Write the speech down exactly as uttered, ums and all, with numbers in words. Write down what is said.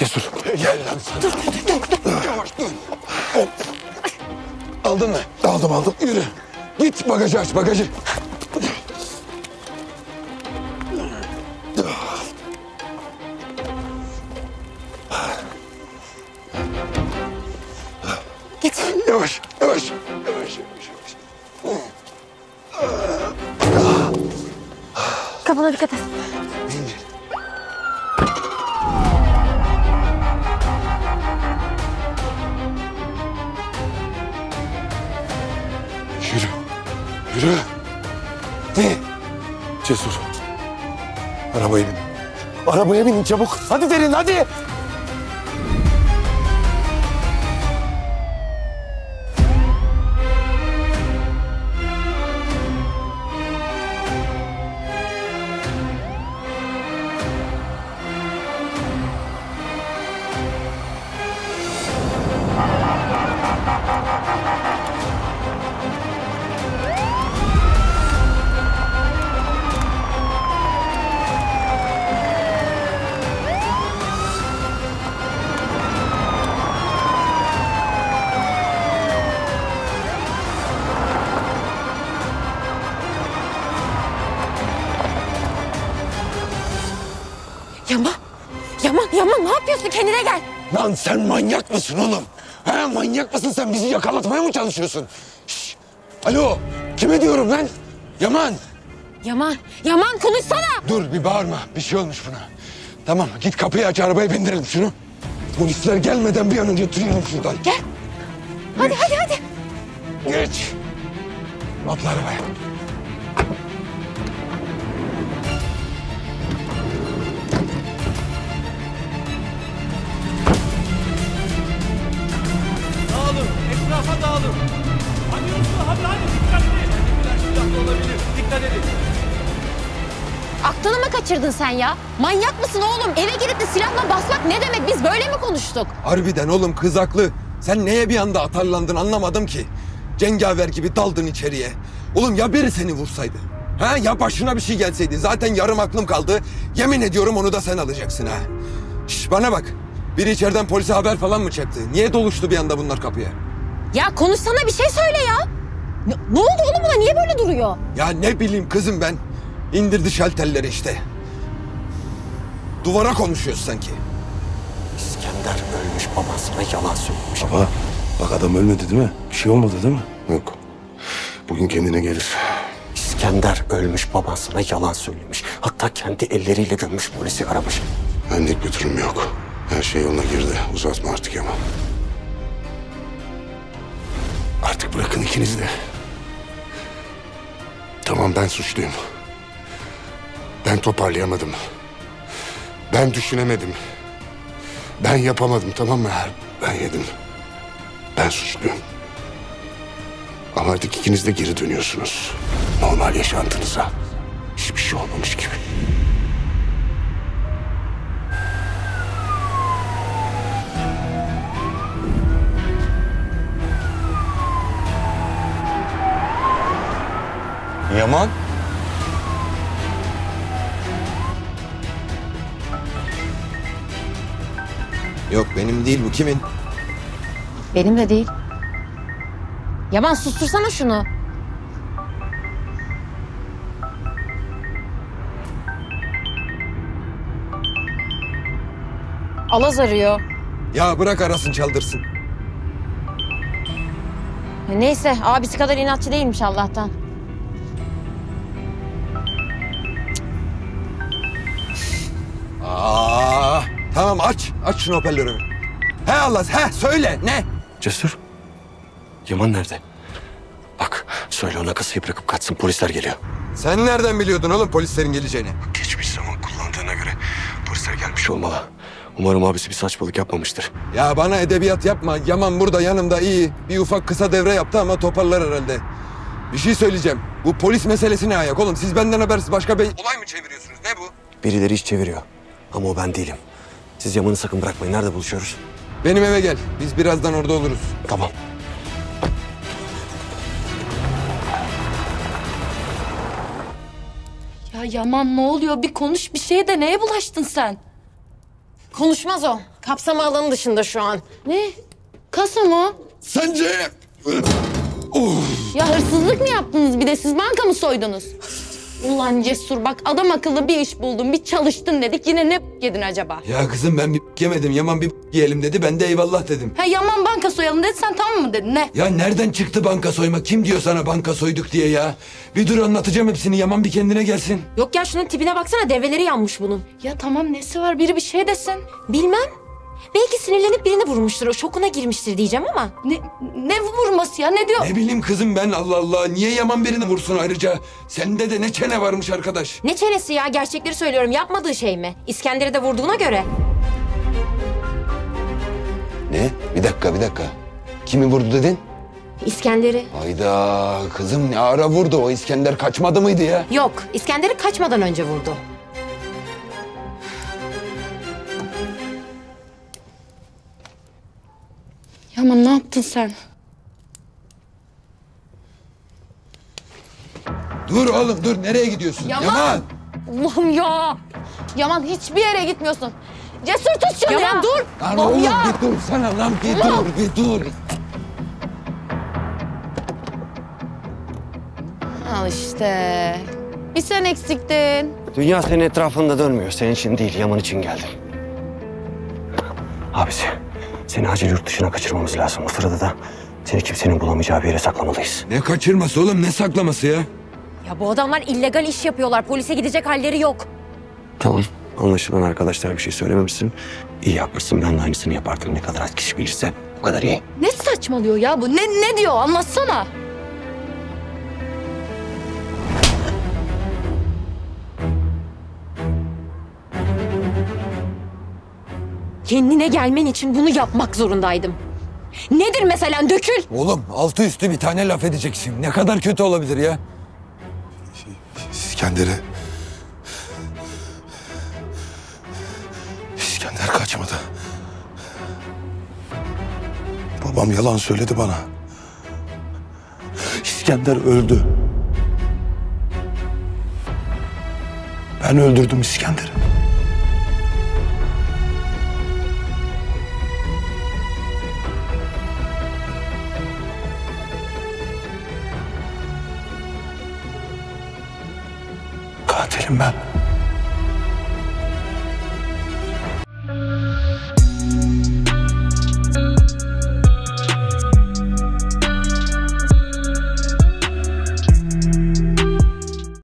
Cesur. Gel lan sen. Dur, dur, dur, dur. Yavaş dur. Aldın mı? Aldım aldım. Yürü. Git bagajı aç bagajı. Git. Yavaş yavaş. Yavaş yavaş yavaş. Kafana dikkat et. Yürü. Yürü. Ne? Cesur. Arabaya bin. Arabaya binin çabuk. Hadi derin hadi. Yaman. Yaman, Yaman ne yapıyorsun? Kendine gel. Lan sen manyak mısın oğlum? Ha, manyak mısın sen? Bizi yakalatmaya mı çalışıyorsun? Şş. Alo. Kime diyorum lan? Yaman. Yaman, Yaman konuşsana. Dur bir bağırma. Bir şey olmuş buna. Tamam git kapıyı aç arabaya bindirelim şunu. Polisler gelmeden bir an önce tüyelim şuradan. Gel. Hadi, hadi, hadi. Geç. Atla arabaya. Dağılın, etrafa dağılın. Hadi Yusuf, hadi hadi dikkat edin. Kendiler silahlı olabilir, dikkat edin. Aklını mı kaçırdın sen ya? Manyak mısın oğlum? Eve girip de silahla basmak ne demek? Biz böyle mi konuştuk? Harbiden oğlum kız haklı. Sen neye bir anda atarlandın anlamadım ki. Cengaver gibi daldın içeriye. Oğlum ya biri seni vursaydı? Ha ya başına bir şey gelseydi? Zaten yarım aklım kaldı. Yemin ediyorum onu da sen alacaksın ha. Şş bana bak. Biri içeriden polise haber falan mı çaktı? Niye doluştu bir anda bunlar kapıya? Ya konuşsana bir şey söyle ya. Ne, ne oldu oğlum buna? Niye böyle duruyor? Ya ne bileyim kızım ben. İndirdi şalterleri işte. Duvara konuşuyoruz sanki. İskender ölmüş, babasına yalan söylemiş. Baba, bak adam ölmedi değil mi? Bir şey olmadı değil mi? Yok. Bugün kendine gelir. İskender ölmüş, babasına yalan söylemiş. Hatta kendi elleriyle gömmüş, polisi aramış. Benlik bir durum yok. Her şey yoluna girdi. Uzatma artık Yaman. Artık bırakın ikiniz de. Tamam ben suçluyum. Ben toparlayamadım. Ben düşünemedim. Ben yapamadım tamam mı? Ben yedim. Ben suçluyum. Ama artık ikiniz de geri dönüyorsunuz. Normal yaşantınıza. Hiçbir şey olmamış gibi. Yaman. Yok benim değil bu kimin? Benim de değil. Yaman sustursana şunu. Alaz arıyor. Ya bırak arasın çaldırsın. Neyse abisi kadar inatçı değilmiş Allah'tan. Aa, tamam aç. Aç şunu hoparlörü. He Allah he söyle ne? Cesur, Yaman nerede? Bak, söyle ona kasayı bırakıp kaçsın, polisler geliyor. Sen nereden biliyordun oğlum polislerin geleceğini? Geçmiş zaman kullandığına göre polisler gelmiş olmalı. Umarım abisi bir saçmalık yapmamıştır. Ya bana edebiyat yapma. Yaman burada yanımda iyi. Bir ufak kısa devre yaptı ama toparlar herhalde. Bir şey söyleyeceğim. Bu polis meselesi ne ayak oğlum? Siz benden habersiz başka bir olay mı çeviriyorsunuz? Ne bu? Birileri iş çeviriyor. Ama o ben değilim. Siz Yaman'ı sakın bırakmayın. Nerede buluşuyoruz? Benim eve gel. Biz birazdan orada oluruz. Tamam. Ya Yaman ne oluyor? Bir konuş bir şeye de neye bulaştın sen? Konuşmaz o. Kapsama alanı dışında şu an. Ne? Kasa mı? Sence... Ya hırsızlık mı yaptınız bir de siz banka mı soydunuz? Ulan Cesur bak adam akıllı bir iş buldun bir çalıştın dedik yine ne yedin acaba? Ya kızım ben bir yemedim. Yaman bir yiyelim dedi. Ben de eyvallah dedim. Ha Yaman banka soyalım dedi sen tamam mı dedin ne? Ya nereden çıktı banka soyma? Kim diyor sana banka soyduk diye ya? Bir dur anlatacağım hepsini. Yaman bir kendine gelsin. Yok ya şunun tipine baksana develeri yanmış bunun. Ya tamam nesi var biri bir şey desin. Bilmem. Belki sinirlenip birini vurmuştur. O şokuna girmiştir diyeceğim ama. Ne, ne vurması ya ne diyor? Ne bileyim kızım ben Allah Allah. Niye Yaman birini vursun ayrıca? Sende de ne çene varmış arkadaş. Ne çenesi ya gerçekleri söylüyorum yapmadığı şey mi? İskender'i de vurduğuna göre. Ne? Bir dakika bir dakika. Kimi vurdu dedin? İskender'i. Hayda kızım ne ara vurdu? O İskender kaçmadı mıydı ya? Yok İskender'i kaçmadan önce vurdu. Yaman ne yaptın sen? Dur oğlum dur. Nereye gidiyorsun? Yaman! Allah'ım ya! Yaman hiçbir yere gitmiyorsun. Cesur tut şunu Yaman, ya. dur! Lan Allah'ım oğlum ya! bir dur sana lan bir dur bir dur. Al işte. Bir sen eksiktin. Dünya senin etrafında dönmüyor. Senin için değil, Yaman için geldim. Abisi, seni acil yurt dışına kaçırmamız lazım. O sırada da seni kimsenin bulamayacağı bir yere saklamalıyız. Ne kaçırması oğlum ne saklaması ya? Ya bu adamlar illegal iş yapıyorlar. Polise gidecek halleri yok. Tamam. Anlaşılan arkadaşlar bir şey söylememişsin. İyi yapmışsın. Ben de aynısını yapardım. Ne kadar az kişi bilirse o kadar iyi. Ne saçmalıyor ya bu? Ne ne diyor? Anlatsana. Kendine gelmen için bunu yapmak zorundaydım. Nedir mesela dökül. Oğlum altı üstü bir tane laf edeceksin. Ne kadar kötü olabilir ya? İskender'e... İskender kaçmadı. Babam yalan söyledi bana. İskender öldü. Ben öldürdüm İskender'i. Katilim ben.